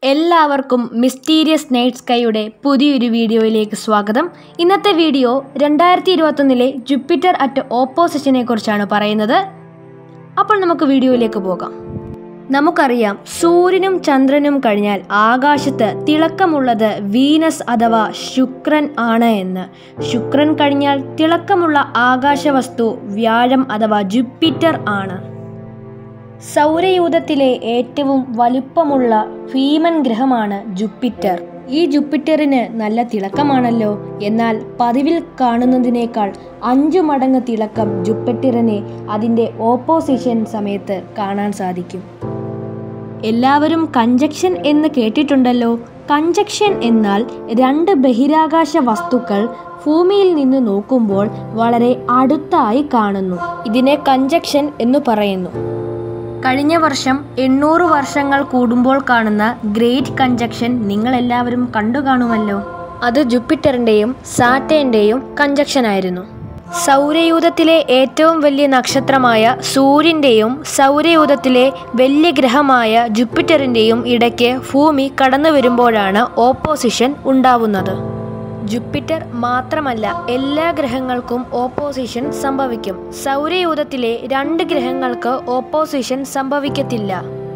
എല്ലാവർക്കും mysterious night സ്കൈയുടെ പുതിയൊരു വീഡിയോയിലേക്ക് സ്വാഗതം. ഇന്നത്തെ വീഡിയോ 2021 ജൂപ്പിറ്റർ അറ്റ് ഓപ്പോസിഷനെ കുറിച്ചാണ് പറയുന്നത്. അപ്പോൾ നമുക്ക് വീഡിയോയിലേക്ക് പോകാം. നമുക്കറിയാം, സൂര്യനും ചന്ദ്രനും കഴിഞ്ഞാൽ ആകാശത്ത് തിളക്കമുള്ളത് വീനസ് അഥവാ ശുക്രൻ ആണ് എന്ന്. ശുക്രൻ കഴിഞ്ഞാൽ തിളക്കമുള്ള ആകാശവസ്തു വ്യാഴം അഥവാ ജൂപ്പിറ്റർ ആണ്. സൗരയൂഥത്തിലെ ഏറ്റവും വലുപ്പമുള്ള ഭീമൻ ഗ്രഹമാണ് ജൂപ്പിറ്റർ. ഈ ജൂപ്പിറ്ററിന് നല്ല തിളക്കമാണല്ലോ. എന്നാൽ പതിവിൽ കാണുന്നതിനേക്കാൾ 5 മടങ്ങ് തിളക്കം ജൂപ്പിറ്ററിനെ അതിൻ്റെ ഓപ്പോസിഷൻ സമയത്ത് കാണാൻ സാധിക്കും. എല്ലാവരും കൺജക്ഷൻ എന്ന് കേട്ടിട്ടുണ്ടല്ലോ. കൺജക്ഷൻ എന്നാൽ 2 ബഹിരാകാശ വസ്തുക്കൾ ഭൂമിയിൽ നിന്ന് നോക്കുമ്പോൾ വളരെ അടുത്തായി കാണുന്നു. ഇതിനെ കൺജക്ഷൻ എന്ന് പറയുന്നു. കഴിഞ്ഞ വർഷം 800 വർഷങ്ങൾ കൂടുമ്പോൾ കാണുന്ന ഗ്രേറ്റ് കൺജക്ഷൻ നിങ്ങളെല്ലാവരും കണ്ടു കാണുമല്ലോ. അത് ജൂപ്പിറ്ററിൻ്റെയും സാറ്റേൻ്റെയും കൺജക്ഷൻ ആയിരുന്നു. സൗരയൂഥത്തിലെ ഏറ്റവും വലിയ നക്ഷത്രമായ സൂര്യൻ്റെയും സൗരയൂഥത്തിലെ വലിയ ഗ്രഹമായ ജൂപ്പിറ്ററിൻ്റെയും ഇടയ്ക്ക് ഭൂമി കടന്നു വരുമ്പോഴാണ് ഓപ്പോസിഷൻ ഉണ്ടാവുന്നത്. ജൂപ്പിറ്റർ മാത്രമല്ല, എല്ലാ ഗ്രഹങ്ങൾക്കും ഓപ്പോസിഷൻ സംഭവിക്കും. സൗരയൂഥത്തിലെ 2 ഗ്രഹങ്ങൾക്ക് ഓപ്പോസിഷൻ സംഭവിക്കത്തില്ല.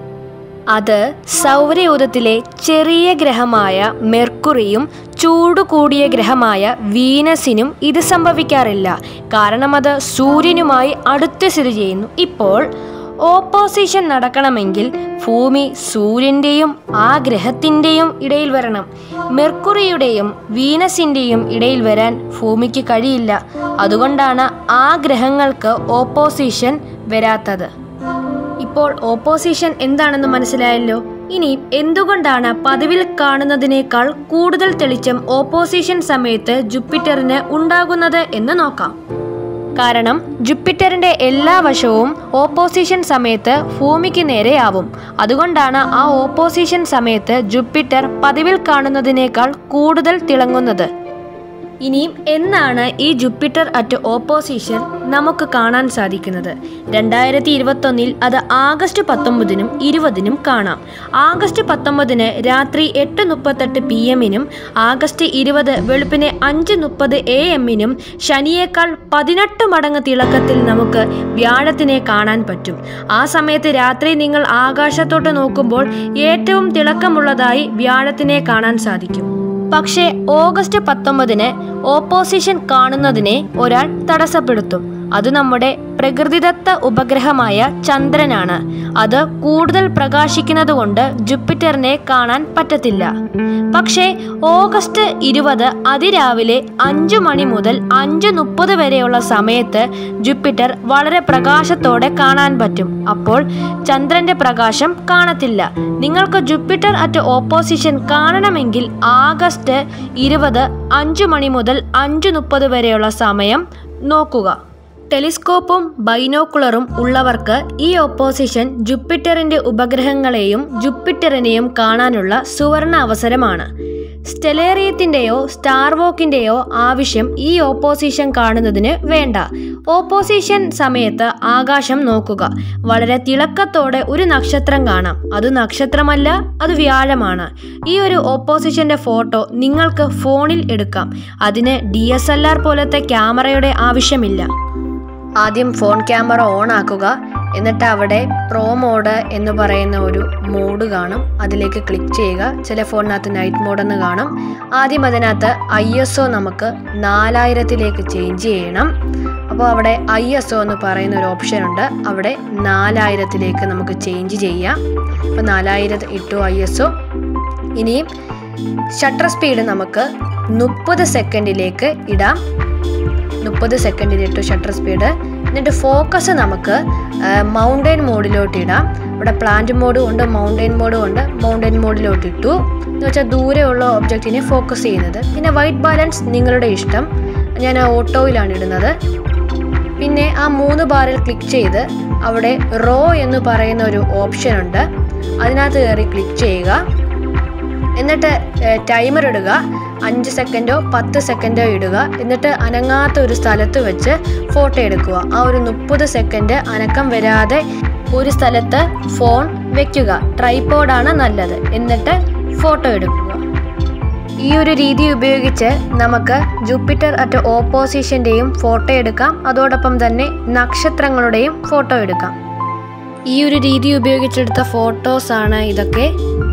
അത് സൗരയൂഥത്തിലെ ചെറിയ ഗ്രഹമായ മെർക്കുറിയും ചൂട് കൂടിയ ഗ്രഹമായ വീനസിനും ഇത് സംഭവിക്കാറില്ല. കാരണം അത് സൂര്യനുമായി അടുത്ത് സ്ഥിതി ചെയ്യുന്നു. ഇപ്പോൾ ഓപ്പോസിഷൻ നടക്കണമെങ്കിൽ ഭൂമി സൂര്യൻ്റെയും ആ ഗ്രഹത്തിൻ്റെയും ഇടയിൽ വരണം. മെർക്കുറിയുടെയും വീനസിൻ്റെയും ഇടയിൽ വരാൻ ഭൂമിക്ക് കഴിയില്ല. അതുകൊണ്ടാണ് ആ ഗ്രഹങ്ങൾക്ക് ഓപ്പോസിഷൻ വരാത്തത്. ഇപ്പോൾ ഓപ്പോസിഷൻ എന്താണെന്ന് മനസ്സിലായല്ലോ. ഇനി എന്തുകൊണ്ടാണ് പതിവിൽ കാണുന്നതിനേക്കാൾ കൂടുതൽ തെളിച്ചം ഓപ്പോസിഷൻ സമയത്ത് ജൂപ്പിറ്ററിന് ഉണ്ടാകുന്നത് എന്ന് നോക്കാം. കാരണം ജൂപ്പിറ്ററിൻ്റെ എല്ലാ വശവും ഓപ്പോസിഷൻ സമയത്ത് ഭൂമിക്ക് നേരെയാവും. അതുകൊണ്ടാണ് ആ ഓപ്പോസിഷൻ സമയത്ത് ജൂപ്പിറ്റർ പതിവിൽ കാണുന്നതിനേക്കാൾ കൂടുതൽ തിളങ്ങുന്നത്. ഇനിയും എന്നാണ് ഈ ജൂപ്പിറ്റർ അറ്റ് ഓപ്പോസിഷൻ നമുക്ക് കാണാൻ സാധിക്കുന്നത്? 2021 അത് ആഗസ്റ്റ് 19-നും 20-നും കാണാം. ആഗസ്റ്റ് 19 രാത്രി 8:38 PM-നും ആഗസ്റ്റ് 20 വെളുപ്പിനെ 5:30 AM-നും ശനിയേക്കാൾ 18 മടങ്ങ് തിളക്കത്തിൽ നമുക്ക് വ്യാഴത്തിനെ കാണാൻ പറ്റും. ആ സമയത്ത് രാത്രി നിങ്ങൾ ആകാശത്തോട്ട് നോക്കുമ്പോൾ ഏറ്റവും തിളക്കമുള്ളതായി വ്യാഴത്തിനെ കാണാൻ സാധിക്കും. പക്ഷേ ഓഗസ്റ്റ് 19 ഓപ്പോസിഷൻ കാണുന്നതിനെ ഒരാൾ തടസ്സപ്പെടുത്തും. അത് നമ്മുടെ പ്രകൃതിദത്ത ഉപഗ്രഹമായ ചന്ദ്രനാണ്. അത് കൂടുതൽ പ്രകാശിക്കുന്നത് കൊണ്ട് ജൂപ്പിറ്ററിനെ കാണാൻ പറ്റത്തില്ല. പക്ഷേ ഓഗസ്റ്റ് 20 അതിരാവിലെ 5 മണി മുതൽ 5:30 വരെയുള്ള സമയത്ത് ജൂപ്പിറ്റർ വളരെ പ്രകാശത്തോടെ കാണാൻ പറ്റും. അപ്പോൾ ചന്ദ്രന്റെ പ്രകാശം കാണത്തില്ല. നിങ്ങൾക്ക് ജൂപ്പിറ്റർ അറ്റ് ഓപ്പോസിഷൻ കാണണമെങ്കിൽ ആഗസ്റ്റ് 20 5 മണി മുതൽ 5:30 വരെയുള്ള സമയം നോക്കുക. ടെലിസ്കോപ്പും ബൈനോക്കുലറും ഉള്ളവർക്ക് ഈ ഓപ്പോസിഷൻ ജൂപ്പിറ്ററിൻ്റെ ഉപഗ്രഹങ്ങളെയും ജൂപ്പിറ്ററിനെയും കാണാനുള്ള സുവർണ അവസരമാണ്. സ്റ്റെലേറിയത്തിൻ്റെയോ സ്റ്റാർ വോക്കിൻ്റെയോ ആവശ്യം ഈ ഓപ്പോസിഷൻ കാണുന്നതിന് വേണ്ട. ഓപ്പോസിഷൻ സമയത്ത് ആകാശം നോക്കുക. വളരെ തിളക്കത്തോടെ ഒരു നക്ഷത്രം കാണാം. അത് നക്ഷത്രമല്ല, അത് വ്യാഴമാണ്. ഈ ഒരു ഓപ്പോസിഷൻ്റെ ഫോട്ടോ നിങ്ങൾക്ക് ഫോണിൽ എടുക്കാം. അതിന് DSLR പോലത്തെ ക്യാമറയുടെ ആവശ്യമില്ല. ആദ്യം ഫോൺ ക്യാമറ ഓൺ ആക്കുക. എന്നിട്ട് അവിടെ പ്രോ മോഡ് എന്ന് പറയുന്ന ഒരു മോഡ് കാണും. അതിലേക്ക് ക്ലിക്ക് ചെയ്യുക. ചില ഫോണിനകത്ത് നൈറ്റ് മോഡ് എന്ന് കാണും. ആദ്യം അതിനകത്ത് ISO നമുക്ക് 4000-ലേക്ക് ചേഞ്ച് ചെയ്യണം. അപ്പോൾ അവിടെ ISO എന്ന് പറയുന്ന ഒരു ഓപ്ഷൻ ഉണ്ട്. അവിടെ 4000-ലേക്ക് നമുക്ക് ചേഞ്ച് ചെയ്യാം. അപ്പോൾ 4000 ഇട്ടു ISO. ഇനിയും ഷട്ടർ സ്പീഡ് നമുക്ക് 30 സെക്കൻഡിലേക്ക് ഇടാം. 30 സെക്കൻഡിലിട്ടു ഷട്ടർ സ്പീഡ്. എന്നിട്ട് ഫോക്കസ് നമുക്ക് മൗണ്ടൻ മോഡിലോട്ട് ഇടാം. ഇവിടെ പ്ലാന്റ് മോഡും ഉണ്ട്, മൗണ്ടൻ മോഡും ഉണ്ട്. മൗണ്ടൻ മോഡിലോട്ട് ഇട്ടു എന്ന് വെച്ചാൽ ദൂരെയുള്ള ഒബ്ജക്റ്റിനെ ഫോക്കസ് ചെയ്യുന്നത്. പിന്നെ വൈറ്റ് ബാലൻസ് നിങ്ങളുടെ ഇഷ്ടം. ഞാൻ ഓട്ടോയിലാണ് ഇടുന്നത്. പിന്നെ ആ 3 ബാറിൽ ക്ലിക്ക് ചെയ്ത് അവിടെ റോ എന്ന് പറയുന്ന ഒരു ഓപ്ഷൻ ഉണ്ട്. അതിനകത്ത് കയറി ക്ലിക്ക് ചെയ്യുക. എന്നിട്ട് ടൈമർ ഇടുക. 5 സെക്കൻഡോ 10 സെക്കൻഡോ ഇടുക. എന്നിട്ട് അനങ്ങാത്ത ഒരു സ്ഥലത്ത് വെച്ച് ഫോട്ടോ എടുക്കുക. ആ ഒരു 30 സെക്കൻഡ് അനക്കം വരാതെ ഒരു സ്ഥലത്ത് ഫോൺ വെക്കുക. ട്രൈപോഡാണ് നല്ലത്. എന്നിട്ട് ഫോട്ടോ എടുക്കുക. ഈ ഒരു രീതി ഉപയോഗിച്ച് നമുക്ക് ജൂപ്പിറ്റർ അറ്റ് ഓപ്പോസിഷൻ്റെയും ഫോട്ടോ എടുക്കാം. അതോടൊപ്പം തന്നെ നക്ഷത്രങ്ങളുടെയും ഫോട്ടോ എടുക്കാം. ഈ ഒരു രീതി ഉപയോഗിച്ചെടുത്ത ഫോട്ടോസാണ് ഇതൊക്കെ.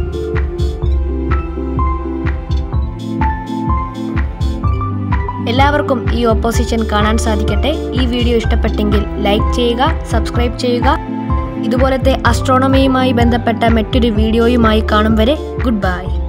എല്ലാവർക്കും ഈ ഓപ്പോസിഷൻ കാണാൻ സാധിക്കട്ടെ. ഈ വീഡിയോ ഇഷ്ടപ്പെട്ടെങ്കിൽ ലൈക്ക് ചെയ്യുക, സബ്സ്ക്രൈബ് ചെയ്യുക. ഇതുപോലത്തെ അസ്ട്രോണമിയുമായി ബന്ധപ്പെട്ട മറ്റൊരു വീഡിയോയുമായി കാണും വരെ ഗുഡ് ബൈ.